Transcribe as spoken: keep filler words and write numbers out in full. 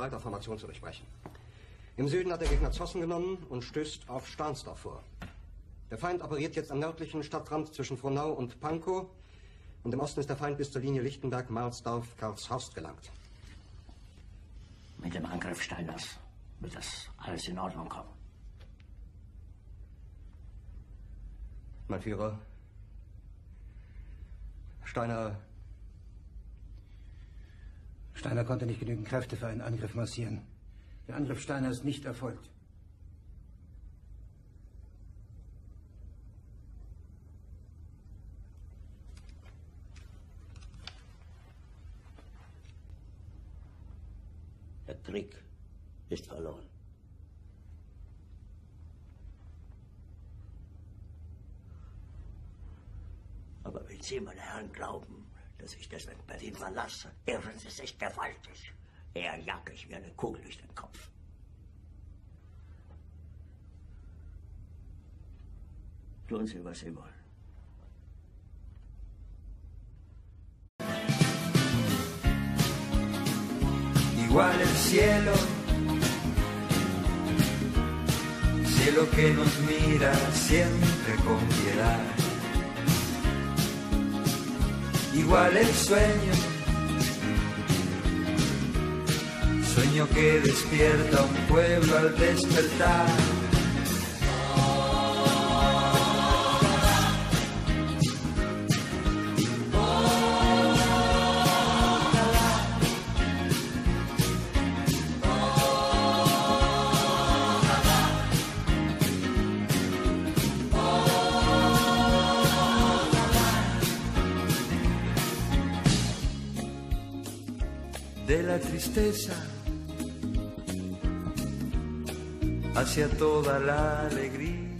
bereit, auf Formation zu durchbrechen. Im Süden hat der Gegner Zossen genommen und stößt auf Stahnsdorf vor. Der Feind operiert jetzt am nördlichen Stadtrand zwischen Frohnau und Pankow. Und im Osten ist der Feind bis zur Linie Lichtenberg-Marsdorf-Karlshorst gelangt. Mit dem Angriff Steiners wird das alles in Ordnung kommen. Mein Führer, Steiner... Steiner konnte nicht genügend Kräfte für einen Angriff massieren. Der Angriff Steiner ist nicht erfolgt. Der Krieg ist verloren. Aber wenn Sie, meine Herren, glauben, dass ich deswegen Berlin verlasse, irren Sie sich gewaltig. Eher jage ich mir eine Kugel durch den Kopf. Tun Sie, was Sie wollen. Igual el cielo, cielo que nos mira siempre con piedad. Igual el sueño, sueño que despierta un pueblo al despertar. De la tristeza hacia toda la alegría.